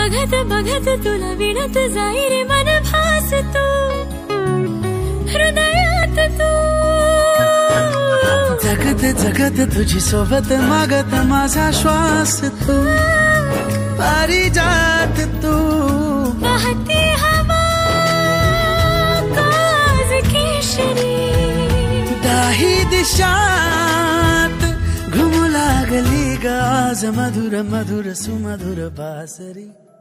बघत बघत तुला विणत जाई रे मन भास तू हृदयात तू जगत जगत तुझी सोबत मागत माझा श्वास तू पारिजात तू बहती हवा काज केशरी दाही दिशात घुमू लागली ग आज मधुर मधुर सुमधुर बासरी